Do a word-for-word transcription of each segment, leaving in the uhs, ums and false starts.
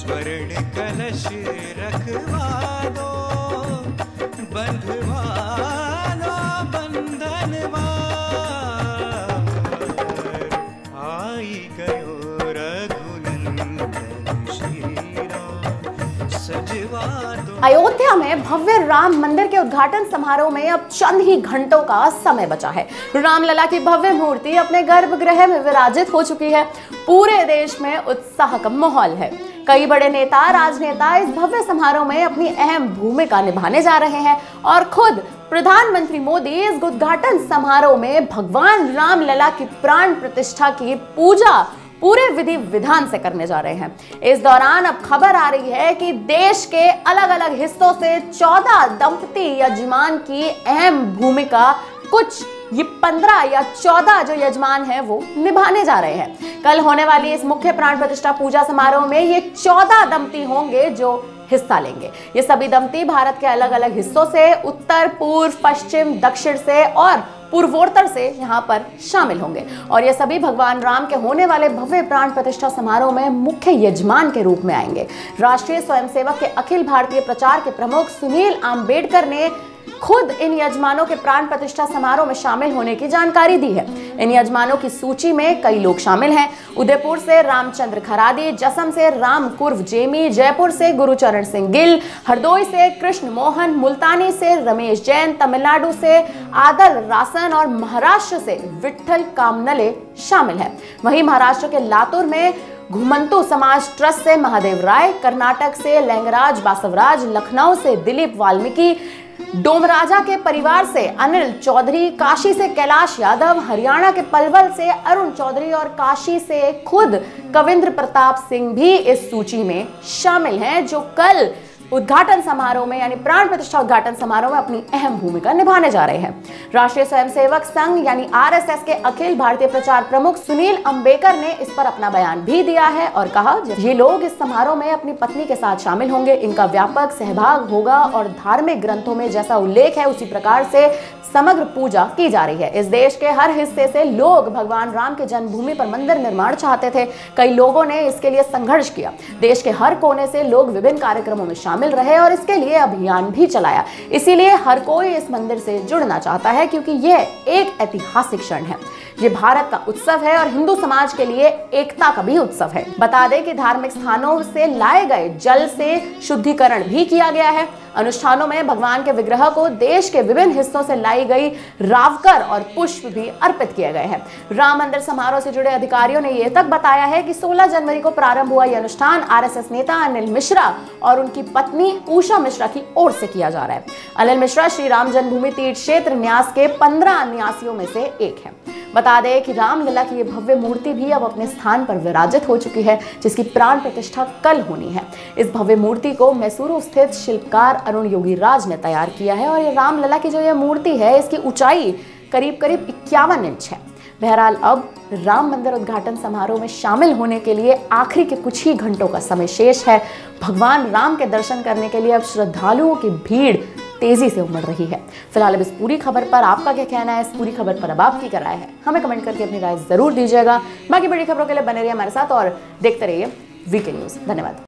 स्वर्ण कलश रखवा दो, बंधवा दो बंधनवा, आई गयो रघुनंदन श्री राम, सजवा दो। अयोध्या में भव्य राम मंदिर के उद्घाटन समारोह में अब चंद ही घंटों का समय बचा है। रामलला की भव्य मूर्ति अपने गर्भगृह में विराजित हो चुकी है। पूरे देश में उत्साह का माहौल है। कई बड़े नेता, राजनेता इस भव्य समारोह में अपनी अहम भूमिका निभाने जा रहे हैं और खुद प्रधानमंत्री मोदी इस उद्घाटन समारोह में भगवान रामलला की प्राण प्रतिष्ठा की पूजा पूरे विधि विधान से करने जा रहे हैं। इस दौरान अब खबर आ रही है कि देश के अलग अलग हिस्सों से चौदह दंपति यजमान की अहम भूमिका कुछ ये पंद्रह या चौदह जो यजमान हैं वो निभाने जा रहे हैं। कल होने वाली इस मुख्य प्राण प्रतिष्ठा पूजा समारोह में ये चौदह दंपति होंगे जो हिस्सा लेंगे। ये सभी दंपति भारत के अलग अलग हिस्सों से, उत्तर, पूर्व, पश्चिम, दक्षिण से और पूर्वोत्तर से यहाँ पर शामिल होंगे और ये सभी भगवान राम के होने वाले भव्य प्राण प्रतिष्ठा समारोह में मुख्य यजमान के रूप में आएंगे। राष्ट्रीय स्वयंसेवक के अखिल भारतीय प्रचार के प्रमुख सुनील आम्बेडकर ने खुद इन यजमानों के प्राण प्रतिष्ठा समारोह में शामिल होने की जानकारी दी है। इन यजमानों की सूची में कई लोग शामिल हैं। उदयपुर से रामचंद्र खरादी, जसम से राम कुर्व जेमी, जयपुर से गुरुचरण सिंह गिल, हरदोई से कृष्ण मोहन, मुल्तानी से रमेश जैन, तमिलनाडु से आदल रासन और महाराष्ट्र से विठल कामनले शामिल है। वहीं महाराष्ट्र के लातूर में घुमंतु समाज ट्रस्ट से महादेव राय, कर्नाटक से लैंगराज बासवराज, लखनऊ से दिलीप वाल्मीकि, डोमराजा के परिवार से अनिल चौधरी, काशी से कैलाश यादव, हरियाणा के पलवल से अरुण चौधरी और काशी से खुद कविंद्र प्रताप सिंह भी इस सूची में शामिल हैं, जो कल उद्घाटन समारोह में यानी प्राण प्रतिष्ठा उद्घाटन समारोह में अपनी अहम भूमिका निभाने जा रहे हैं। राष्ट्रीय स्वयंसेवक संघ यानी आरएसएस के अखिल भारतीय प्रचार प्रमुख सुनील अम्बेकर ने इस पर अपना बयान भी दिया है और कहा, ये लोग इस समारोह में अपनी पत्नी के साथ शामिल होंगे। इनका व्यापक सहभाग होगा और धार्मिक ग्रंथों में जैसा उल्लेख है उसी प्रकार से समग्र पूजा की जा रही है। इस देश के हर हिस्से से लोग भगवान राम के जन्मभूमि पर मंदिर निर्माण चाहते थे। कई लोगों ने इसके लिए संघर्ष किया। देश के हर कोने से लोग विभिन्न कार्यक्रमों में शामिल रहे और इसके लिए अभियान भी चलाया। इसीलिए हर कोई इस मंदिर से जुड़ना चाहता है क्योंकि यह एक ऐतिहासिक क्षण है। ये भारत का उत्सव है और हिंदू समाज के लिए एकता का भी उत्सव है। बता दें कि धार्मिक स्थानों से लाए गए जल से शुद्धिकरण भी किया गया है। अनुष्ठानों में भगवान के विग्रह को देश के विभिन्न हिस्सों से लाई गई रावकर और पुष्प भी अर्पित किए गए हैं। राम मंदिर समारोह से जुड़े अधिकारियों ने यह तक बताया है कि सोलह जनवरी को प्रारंभ हुआ यह अनुष्ठान आरएसएस नेता अनिल मिश्रा और उनकी पत्नी उषा मिश्रा की ओर से किया जा रहा है। अनिल मिश्रा श्री राम जन्मभूमि तीर्थ क्षेत्र न्यास के पंद्रह न्यासियों में से एक है। बता दें कि रामलला की ये भव्य मूर्ति भी अब अपने स्थान पर विराजित हो चुकी है, जिसकी प्राण प्रतिष्ठा कल होनी है। इस भव्य मूर्ति को मैसूरू स्थित शिल्पकार अरुण योगीराज ने तैयार किया है और ये रामलला की जो यह मूर्ति है इसकी ऊंचाई करीब करीब इक्यावन इंच है। बहरहाल अब राम मंदिर उद्घाटन समारोह में शामिल होने के लिए आखिरी के कुछ ही घंटों का समय शेष है। भगवान राम के दर्शन करने के लिए अब श्रद्धालुओं की भीड़ तेजी से उमड़ रही है। फिलहाल अब इस पूरी खबर पर आपका क्या कहना है? इस पूरी खबर पर अब आपकी क्या राय है? हमें कमेंट करके अपनी राय जरूर दीजिएगा। बाकी बड़ी खबरों के लिए बने रहिए हमारे साथ और देखते रहिए वीके न्यूज। धन्यवाद।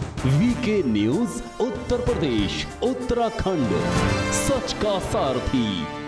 वीके न्यूज उत्तर प्रदेश उत्तराखंड, सच का सारथी।